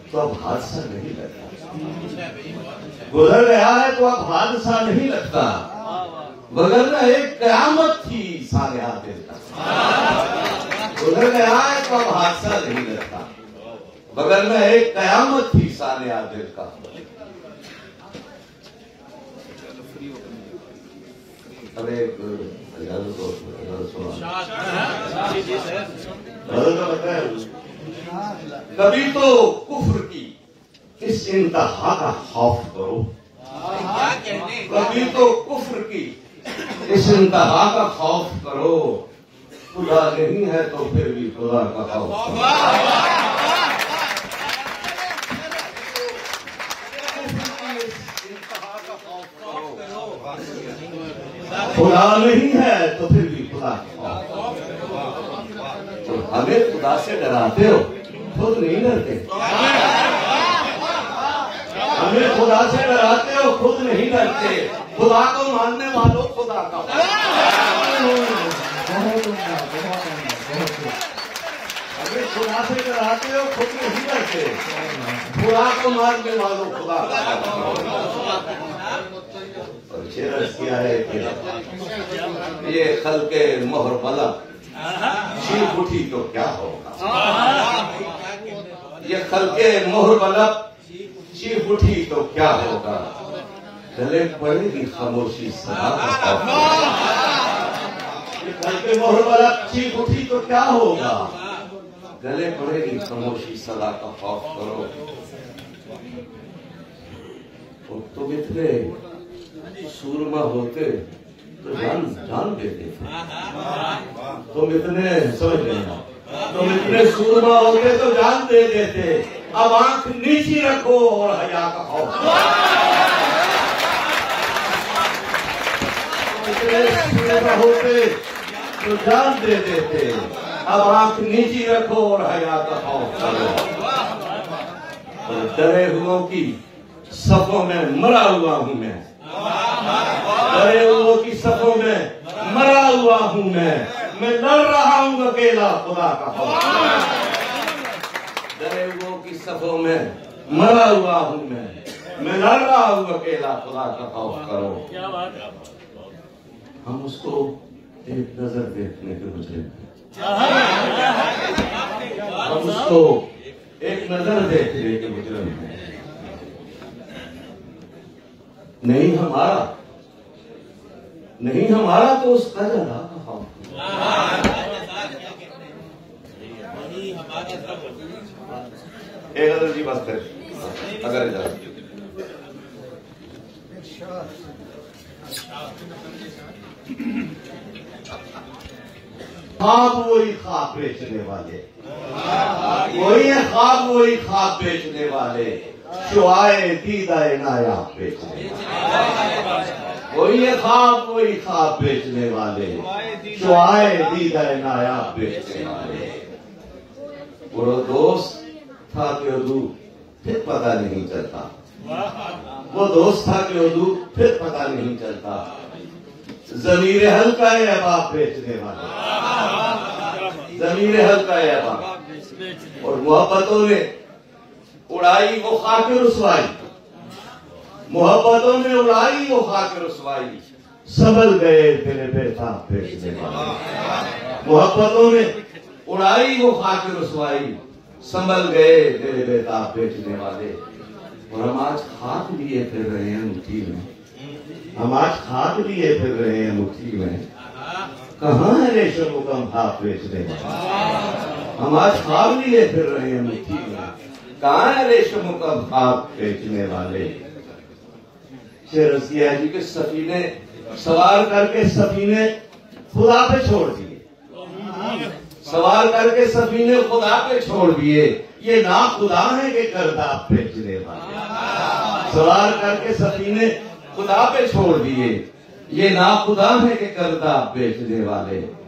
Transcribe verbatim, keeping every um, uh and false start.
तो अब हादसा नहीं लगता, गुजर गया है तो अब हादसा नहीं लगता, वगरना एक कयामत थी सारे आदिल का। गुजर गया है तो अब हादसा नहीं लगता, वगरना एक कयामत थी सारे आदिल का। अब एक कभी तो कुफ्र की इस इंतहा का खौफ करो, कभी तो कुफ्र की इस इंतहा का खौफ करो, खुदा नहीं है तो फिर भी खुदा का खौफ करो। खुदा नहीं है तो फिर भी खुदा का खौफ करो। तो हमें खुदा से डराते हो, खुद नहीं डरते। हमें खुदा से डराते हो, खुद नहीं डरते। खुदा को मानने वालों खुदा का हमें खुदा से डराते हो, खुद नहीं डरते। खुदा को मानने वालों खुदा का और शेर किया है कि ये खल के मोहर पलक चीख उठी तो क्या होगा, ये खल के मोहर पलक चीख उठी तो क्या होगा, गले पड़ेगी खामोशी सदा का खौफ। ये खल के मोहर पलक चीख उठी तो क्या होगा, गले पड़ेगी खामोशी सदा का खौफ करो। तुम इतने सूरमा होते तो जान जान देते थे, तुम इतने समझ लेना, तुम इतने सूरमा होते तो जान दे देते। अब आंख नीची रखो और हया का खौफ। तुम इतने सूरमा होते तो जान दे देते, अब आंख नीची रखो और हया का खौफ करो। डरे हुओं की सफों में मरा हुआ हूं मैं, डरे हुओं की सफों में मरा हुआ हूं मैं, मैं लड़ रहा हूं अकेला खुदा का खौफ। डरे हुओं की सफों में मरा हुआ हूं मैं, मैं लड़ रहा हूं अकेला खुदा का खौफ करो। क्या बात है। हम उसको एक नजर देखने के मुझे, हम उसको एक नजर देखने के मुजरिम हैं। नहीं हमारा, नहीं हमारा तो उसका जरा का खौफ। एक अदर जी बस कर अगर जा ख्वाब वही ख्वाब बेचने वाले, वही है ख्वाब वही ख्वाब बेचने वाले, शुआए दीदाए नायाब बेचने वाले। वही है ख्वाब वही ख्वाब बेचने वाले, शुआए दीदाए नायाब बेचने वाले। वो दोस्त था कि उदू फिर पता नहीं चलता, वो दोस्त था कि उदू फिर पता नहीं चलता। जमीर हल्का है अहबाब बेचने वाले, जमीर हल्का है अहबाब। और मोहब्बतों ने उड़ाई वो खाके रुसवाई, मोहब्बतों ने उड़ाई वो खाके रुसवाई, संभल गए तेरे बेताब बेचने वाले। मोहब्बतों ने उड़ाई वो खाके रुसवाई, संभल गए तेरे बेताब बेचने वाले। और हम आज खाक लिए फिर रहे हैं मुट्ठी में, हम आज खाक लिए फिर रहे हैं मुट्ठी में। कहाँ है रेशम का भाप बेचने वाले, हम आज खाक लिए फिर रहे हैं मुट्ठी में। कहाँ है रेशम का भाप बेचने वाले। शेर किया जी के सफीने सवार करके सफीने खुदा पे छोड़ दिए, सवार करके सफीने खुदा पे छोड़ दिए। ये ना खुदा है कि करदाब बेचने वाले, सवार करके सफीने खुदा पे छोड़ दिए। ये ना खुदा है कि करदाब बेचने वाले।